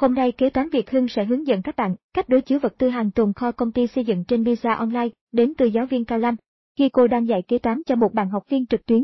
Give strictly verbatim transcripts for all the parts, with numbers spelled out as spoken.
Hôm nay Kế toán Việt Hưng sẽ hướng dẫn các bạn cách đối chiếu vật tư hàng tồn kho công ty xây dựng trên Visa Online đến từ giáo viên Cao Lam khi cô đang dạy kế toán cho một bạn học viên trực tuyến.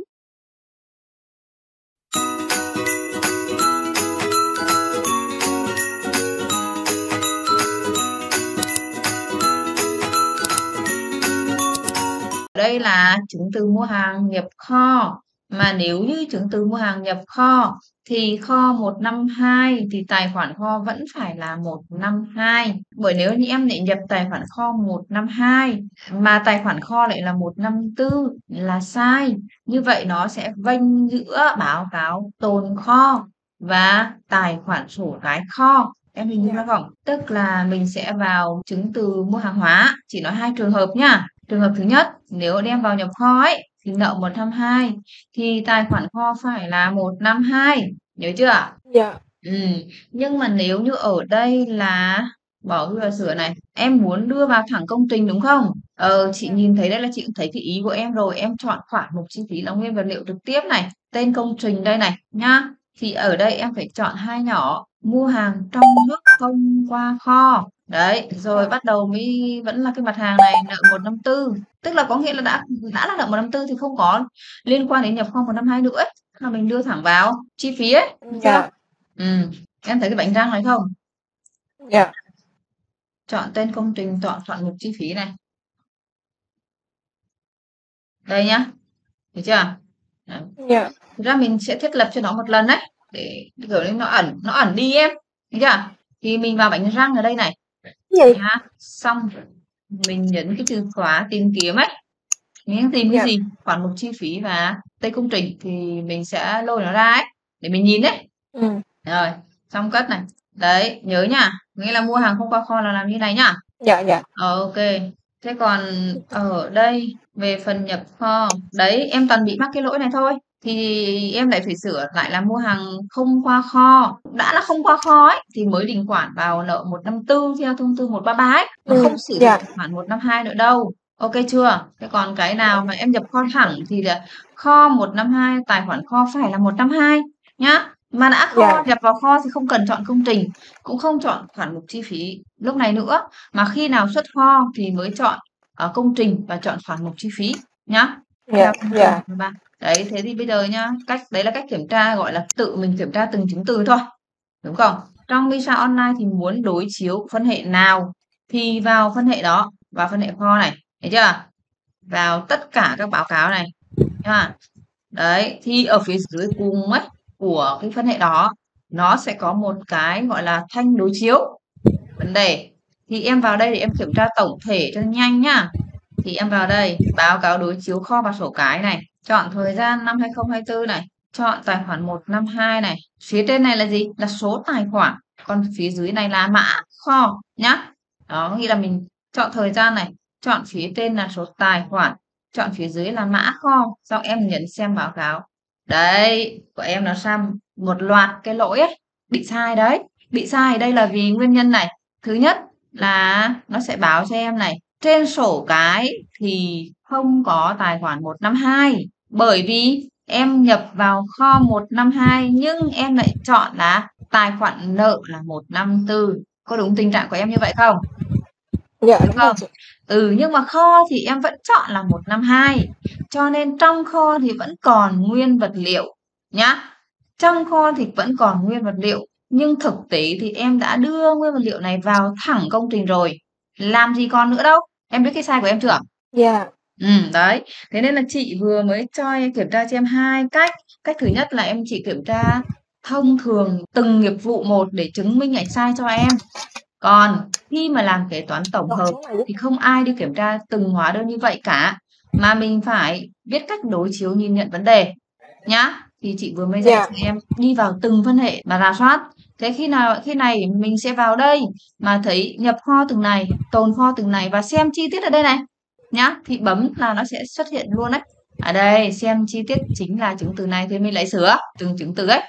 Đây là chứng từ mua hàng nhập kho. Mà nếu như chứng từ mua hàng nhập kho thì kho một năm hai thì tài khoản kho vẫn phải là một năm hai. Bởi nếu như em lại nhập tài khoản kho một năm hai mà tài khoản kho lại là một năm tư là sai. Như vậy nó sẽ vênh giữa báo cáo tồn kho và tài khoản sổ cái kho. Em hình dung ra không? Tức là mình sẽ vào chứng từ mua hàng hóa. Chỉ nói hai trường hợp nhá. Trường hợp thứ nhất, nếu đem vào nhập kho ấy thì nợ một năm hai thì tài khoản kho phải là một năm hai. Nhớ chưa? Dạ. Ừ. Nhưng mà nếu như ở đây là bỏ ghi vào sửa này, em muốn đưa vào thẳng công trình đúng không? Ờ, chị nhìn thấy đây là chị cũng thấy cái ý của em rồi. Em chọn khoản mục chi phí là nguyên vật liệu trực tiếp này, tên công trình đây này nhá. Thì ở đây em phải chọn hai nhỏ, mua hàng trong nước không qua kho. Đấy, rồi bắt đầu mới vẫn là cái mặt hàng này nợ một năm tư. Tức là có nghĩa là đã đã là nợ một năm tư thì không có liên quan đến nhập kho một năm hai nữa ấy. Mà mình đưa thẳng vào chi phí ấy. Được chưa? Dạ. Ừ. Em thấy cái bánh răng này không? Dạ. Chọn tên công trình, chọn chọn mục chi phí này. Đây nhá. Được chưa? Đấy. Dạ. Thực ra mình sẽ thiết lập cho nó một lần đấy để kiểu như nó ẩn nó ẩn đi em. Được chưa? Thì mình vào bánh răng ở đây này. Gì? Nhá. Xong mình nhấn cái từ khóa tìm kiếm ấy. Mình tìm cái Dạ. gì? Khoản mục chi phí và tên công trình thì mình sẽ lôi nó ra ấy để mình nhìn đấy. Ừ. Rồi, xong cất này. Đấy, nhớ nhá. Nghĩa là mua hàng không qua kho là làm như này nhá. Dạ. Dạ. Ờ, ok. Thế còn ở đây về phần nhập kho, đấy em toàn bị mắc cái lỗi này thôi. Thì em lại phải sửa lại là mua hàng không qua kho. Đã là không qua kho ấy thì mới đình khoản vào nợ một năm tư theo thông tư một ba ba ấy, mà Ừ. không sử dụng Dạ. tài khoản một năm hai nữa đâu. Ok chưa? Thế còn cái nào mà em nhập kho thẳng thì là kho một năm hai, tài khoản kho phải là một năm hai nhá. Mà đã kho Dạ. nhập vào kho thì không cần chọn công trình, cũng không chọn khoản mục chi phí lúc này nữa, mà khi nào xuất kho thì mới chọn uh, công trình và chọn khoản mục chi phí nhá. Dạ. Dạ. Ba. Đấy, thế thì bây giờ nhá, cách đấy là cách kiểm tra gọi là tự mình kiểm tra từng chứng từ thôi. Đúng không? Trong Visa Online thì muốn đối chiếu phân hệ nào thì vào phân hệ đó, vào phân hệ kho này, thấy chưa? Vào tất cả các báo cáo này nha. Đấy, thì ở phía dưới cùng ấy của cái phân hệ đó nó sẽ có một cái gọi là thanh đối chiếu vấn đề. Thì em vào đây để em kiểm tra tổng thể cho nhanh nhá. Thì em vào đây, báo cáo đối chiếu kho và sổ cái này, chọn thời gian năm hai không hai tư này, chọn tài khoản một năm hai này. Phía trên này là gì? Là số tài khoản, còn phía dưới này là mã kho nhá. Đó, nghĩa là mình chọn thời gian này, chọn phía trên là số tài khoản, chọn phía dưới là mã kho, xong em nhấn xem báo cáo. Đấy, của em nó sang một loạt cái lỗi ấy, bị sai đấy. Bị sai ở đây là vì nguyên nhân này. Thứ nhất là nó sẽ báo cho em này, trên sổ cái thì không có tài khoản một năm hai, bởi vì em nhập vào kho một năm hai nhưng em lại chọn là tài khoản nợ là một năm tư. Có đúng tình trạng của em như vậy không? Dạ, Đúng đúng rồi không? chị. Ừ, nhưng mà kho thì em vẫn chọn là một năm hai. Cho nên trong kho thì vẫn còn nguyên vật liệu nhá. Trong kho thì vẫn còn nguyên vật liệu, nhưng thực tế thì em đã đưa nguyên vật liệu này vào thẳng công trình rồi. Làm gì còn nữa đâu. Em biết cái sai của em chưa? Dạ. Ừ, đấy. Thế nên là chị vừa mới cho em kiểm tra cho em hai cách. Cách thứ nhất là em chỉ kiểm tra thông thường từng nghiệp vụ một để chứng minh ảnh sai cho em. Còn khi mà làm kế toán tổng hợp thì không ai đi kiểm tra từng hóa đơn như vậy cả, mà mình phải biết cách đối chiếu nhìn nhận vấn đề nhá. Thì chị vừa mới dạy Dạ. cho em đi vào từng phân hệ mà rà soát. Thế khi nào khi này mình sẽ vào đây mà thấy nhập kho từng này, tồn kho từng này và xem chi tiết ở đây này nhá, thì bấm là nó sẽ xuất hiện luôn đấy. Ở đây xem chi tiết chính là chứng từ này thì mình lại sửa từng chứng từ ấy,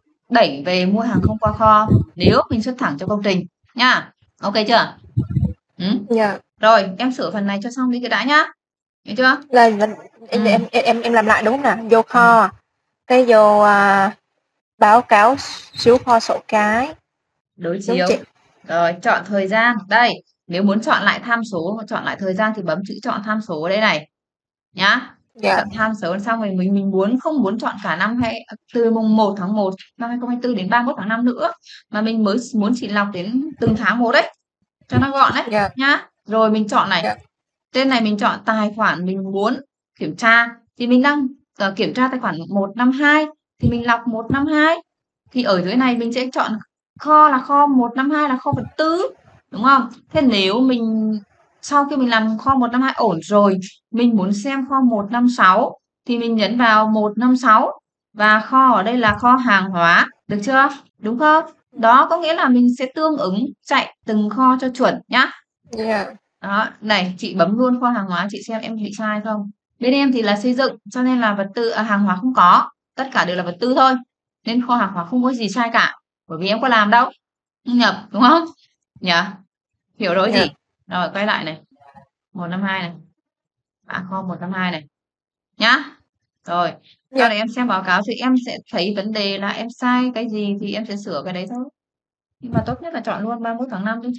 đẩy về mua hàng không qua kho nếu mình xuất thẳng cho công trình nha. Ok chưa? Ừ. Dạ. Rồi em sửa phần này cho xong đi cái đã nhá, hiểu chưa? Là mình em, Ừ. em em em làm lại đúng không nào? Vô kho, cái vô à, báo cáo số kho sổ cái, Đối Đúng chiếu. chị. Rồi, chọn thời gian. Đây, nếu muốn chọn lại tham số, chọn lại thời gian thì bấm chữ chọn tham số ở đây này. Nhá. Dạ. Chọn tham số xong rồi mình mình muốn không muốn chọn cả năm hay từ mùng một tháng một năm hai không hai tư đến ba mươi mốt tháng năm nữa, mà mình mới muốn chỉ lọc đến từng tháng một đấy. Cho nó gọn đấy Dạ. nhá. Rồi mình chọn này. Dạ. Trên này mình chọn tài khoản mình muốn kiểm tra thì mình đang uh, kiểm tra tài khoản một năm hai thì mình lọc một năm hai. Thì ở dưới này mình sẽ chọn kho là kho một năm hai là kho vật tư, đúng không? Thế nếu mình sau khi mình làm kho một năm hai ổn rồi, mình muốn xem kho một năm sáu thì mình nhấn vào một năm sáu và kho ở đây là kho hàng hóa, được chưa? Đúng không? Đó có nghĩa là mình sẽ tương ứng chạy từng kho cho chuẩn nhá. Dạ. Đó, này chị bấm luôn kho hàng hóa chị xem em bị sai không. Bên em thì là xây dựng cho nên là vật tư à, hàng hóa không có, tất cả đều là vật tư thôi. Nên kho hàng hóa không có gì sai cả, bởi vì em có làm đâu. Nhập đúng không? Nhỉ? Hiểu rồi Dạ. gì? Rồi quay lại này. một năm hai này. À kho một năm hai này. Nhá. Rồi, Dạ. sau này em xem báo cáo thì em sẽ thấy vấn đề là em sai cái gì thì em sẽ sửa cái đấy thôi. Nhưng mà tốt nhất là chọn luôn ba mươi mốt tháng năm đi.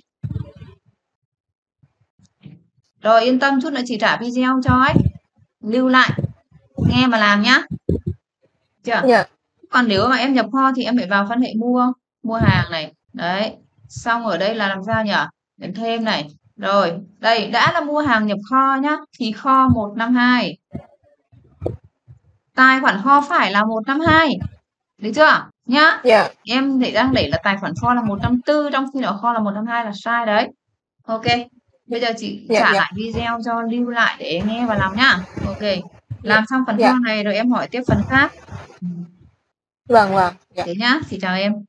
Rồi yên tâm, chút nữa chị trả video cho ấy. Lưu lại, nghe mà làm nhá. Chưa? Dạ. Còn nếu mà em nhập kho thì em phải vào phân hệ mua, mua hàng này. Đấy. Xong ở đây là làm sao nhỉ? Đến thêm này. Rồi, đây đã là mua hàng nhập kho nhá, thì kho một năm hai. Tài khoản kho phải là một năm hai. Được chưa? Nhá. Dạ. Em để đang để là tài khoản kho là một năm tư, trong khi đó kho là một năm hai là sai đấy. Ok. Bây giờ chị Dạ, trả dạ. lại video cho lưu lại để em nghe và làm nhá. Ok. Làm xong phần Dạ. kho này rồi em hỏi tiếp phần khác. Vâng, vâng. Dạ. Thế nhá, chị chào em.